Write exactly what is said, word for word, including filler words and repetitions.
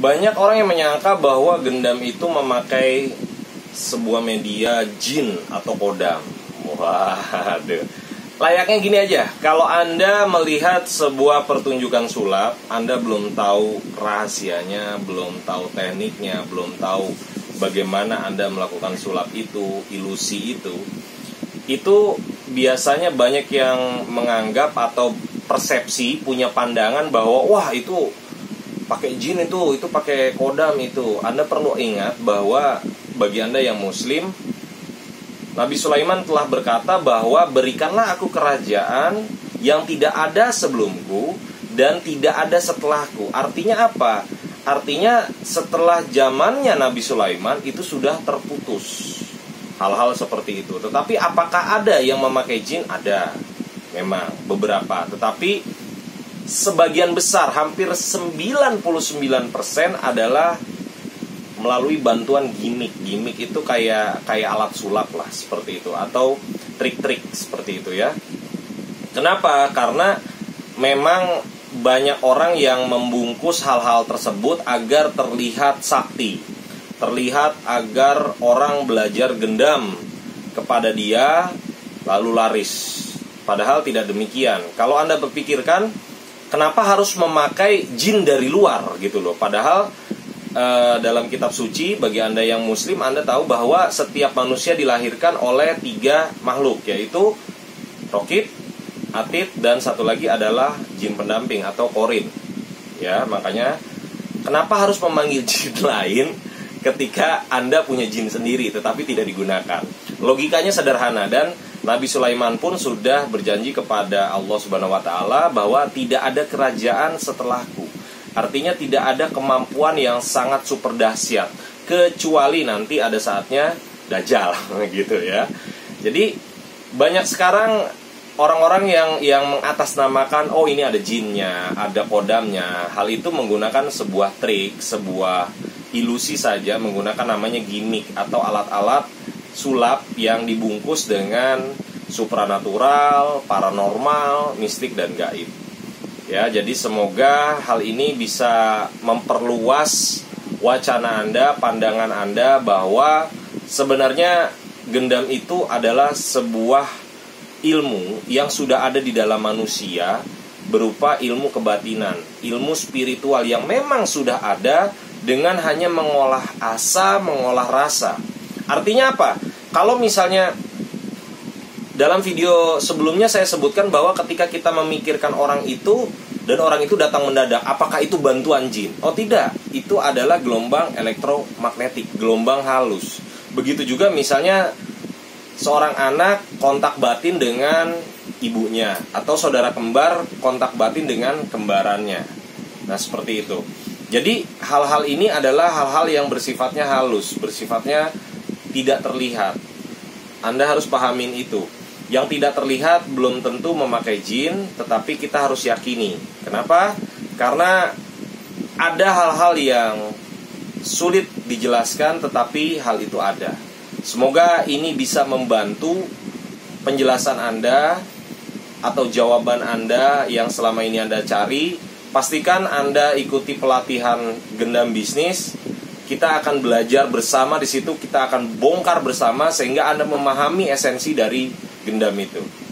Banyak orang yang menyangka bahwa gendam itu memakai sebuah media jin atau kodam. Waduh. Layaknya gini aja, kalau Anda melihat sebuah pertunjukan sulap, Anda belum tahu rahasianya, belum tahu tekniknya, belum tahu bagaimana Anda melakukan sulap itu, ilusi itu. Itu biasanya banyak yang menganggap atau persepsi, punya pandangan bahwa wah itu pakai jin itu, itu pakai kodam itu. Anda perlu ingat bahwa bagi Anda yang muslim, Nabi Sulaiman telah berkata bahwa berikanlah aku kerajaan yang tidak ada sebelumku dan tidak ada setelahku. Artinya apa? Artinya setelah zamannya Nabi Sulaiman itu sudah terputus hal-hal seperti itu. Tetapi apakah ada yang memakai jin? Ada, memang beberapa. Tetapi sebagian besar, hampir sembilan puluh sembilan persen adalah melalui bantuan gimmick. Gimmick itu kayak kayak alat sulap lah, seperti itu, atau trik-trik seperti itu ya. Kenapa? Karena memang banyak orang yang membungkus hal-hal tersebut agar terlihat sakti, terlihat agar orang belajar gendam kepada dia lalu laris. Padahal tidak demikian. Kalau Anda berpikirkan, kenapa harus memakai jin dari luar gitu loh? Padahal Uh, dalam kitab suci, bagi Anda yang muslim, Anda tahu bahwa setiap manusia dilahirkan oleh tiga makhluk, yaitu Rokib, Atid, dan satu lagi adalah jin pendamping atau Korin. Ya, makanya kenapa harus memanggil jin lain ketika Anda punya jin sendiri tetapi tidak digunakan? Logikanya sederhana, dan Nabi Sulaiman pun sudah berjanji kepada Allah Subhanahu wa taala bahwa tidak ada kerajaan setelahku. Artinya tidak ada kemampuan yang sangat super dahsyat, kecuali nanti ada saatnya Dajjal gitu ya. Jadi banyak sekarang orang-orang yang yang mengatasnamakan, oh ini ada jinnya, ada kodamnya. Hal itu menggunakan sebuah trik, sebuah ilusi saja, menggunakan namanya gimmick atau alat-alat sulap yang dibungkus dengan supranatural, paranormal, mistik dan gaib. Ya, jadi semoga hal ini bisa memperluas wacana Anda, pandangan Anda bahwa sebenarnya gendam itu adalah sebuah ilmu yang sudah ada di dalam manusia berupa ilmu kebatinan, ilmu spiritual yang memang sudah ada dengan hanya mengolah asa, mengolah rasa. Artinya apa? Kalau misalnya dalam video sebelumnya saya sebutkan bahwa ketika kita memikirkan orang itu dan orang itu datang mendadak, apakah itu bantuan jin? Oh tidak, itu adalah gelombang elektromagnetik, gelombang halus. Begitu juga misalnya seorang anak kontak batin dengan ibunya, atau saudara kembar kontak batin dengan kembarannya. Nah seperti itu. Jadi hal-hal ini adalah hal-hal yang bersifatnya halus, bersifatnya tidak terlihat. Anda harus pahamin itu. Yang tidak terlihat belum tentu memakai jin, tetapi kita harus yakini. Kenapa? Karena ada hal-hal yang sulit dijelaskan, tetapi hal itu ada. Semoga ini bisa membantu penjelasan Anda atau jawaban Anda yang selama ini Anda cari. Pastikan Anda ikuti pelatihan gendam bisnis. Kita akan belajar bersama di situ, kita akan bongkar bersama sehingga Anda memahami esensi dari gendam itu.